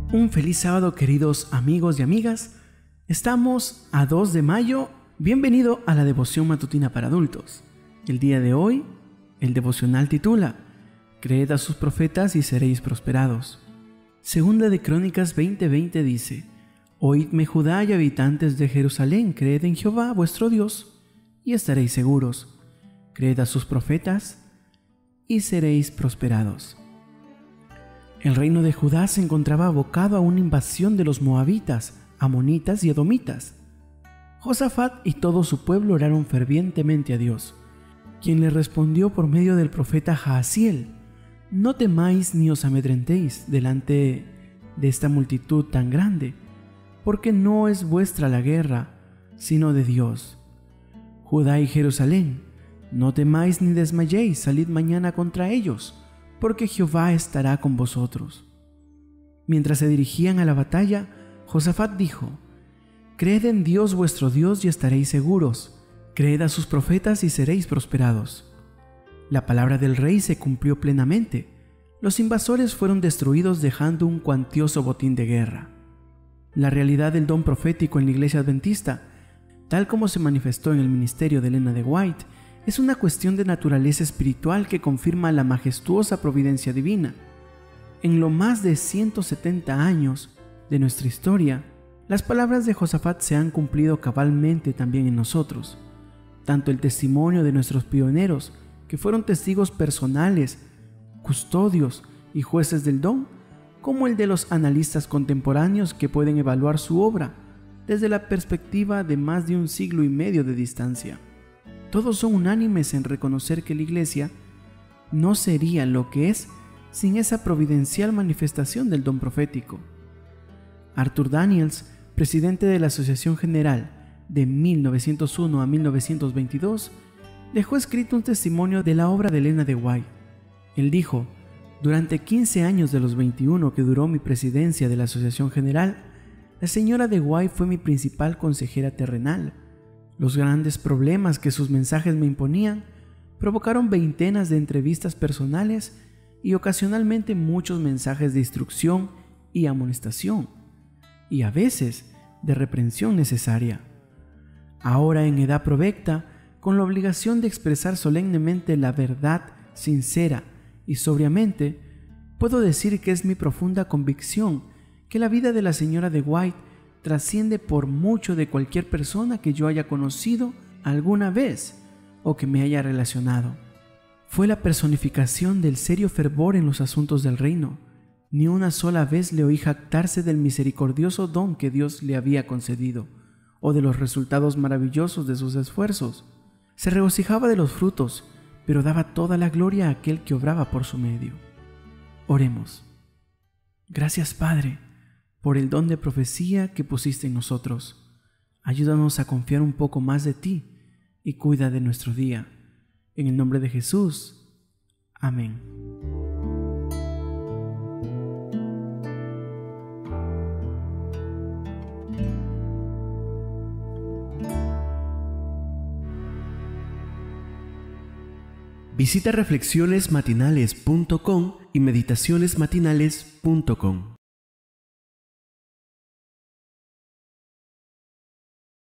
Un feliz sábado, queridos amigos y amigas. Estamos a 2 de mayo. Bienvenido a la devoción matutina para adultos. El día de hoy, el devocional titula: Creed a sus profetas y seréis prosperados. Segunda de Crónicas 20:20 dice: Oídme, Judá y habitantes de Jerusalén, creed en Jehová vuestro Dios y estaréis seguros. Creed a sus profetas y seréis prosperados. El reino de Judá se encontraba abocado a una invasión de los moabitas, amonitas y edomitas. Josafat y todo su pueblo oraron fervientemente a Dios, quien le respondió por medio del profeta Jaasiel: No temáis ni os amedrentéis delante de esta multitud tan grande, porque no es vuestra la guerra, sino de Dios. Judá y Jerusalén, no temáis ni desmayéis, salid mañana contra ellos, porque Jehová estará con vosotros. Mientras se dirigían a la batalla, Josafat dijo: Creed en Dios vuestro Dios y estaréis seguros. Creed a sus profetas y seréis prosperados. La palabra del rey se cumplió plenamente. Los invasores fueron destruidos dejando un cuantioso botín de guerra. La realidad del don profético en la iglesia adventista, tal como se manifestó en el ministerio de Elena de White, es una cuestión de naturaleza espiritual que confirma la majestuosa providencia divina. En lo más de 170 años de nuestra historia, las palabras de Josafat se han cumplido cabalmente también en nosotros. Tanto el testimonio de nuestros pioneros, que fueron testigos personales, custodios y jueces del don, como el de los analistas contemporáneos que pueden evaluar su obra desde la perspectiva de más de 1 siglo y medio de distancia. Todos son unánimes en reconocer que la Iglesia no sería lo que es sin esa providencial manifestación del don profético. Arthur Daniels, presidente de la Asociación General de 1901 a 1922, dejó escrito un testimonio de la obra de Elena de White. Él dijo: Durante 15 años de los 21 que duró mi presidencia de la Asociación General, la señora de White fue mi principal consejera terrenal. Los grandes problemas que sus mensajes me imponían provocaron veintenas de entrevistas personales y ocasionalmente muchos mensajes de instrucción y amonestación, y a veces de reprensión necesaria. Ahora, en edad provecta, con la obligación de expresar solemnemente la verdad sincera y sobriamente, puedo decir que es mi profunda convicción que la vida de la señora de White trasciende por mucho de cualquier persona que yo haya conocido alguna vez o que me haya relacionado. Fue la personificación del serio fervor en los asuntos del reino. Ni una sola vez le oí jactarse del misericordioso don que Dios le había concedido o de los resultados maravillosos de sus esfuerzos. Se regocijaba de los frutos, pero daba toda la gloria a aquel que obraba por su medio. Oremos. Gracias, Padre, por el don de profecía que pusiste en nosotros. Ayúdanos a confiar un poco más de ti y cuida de nuestro día. En el nombre de Jesús. Amén. Visita reflexionesmatinales.com y meditacionesmatinales.com.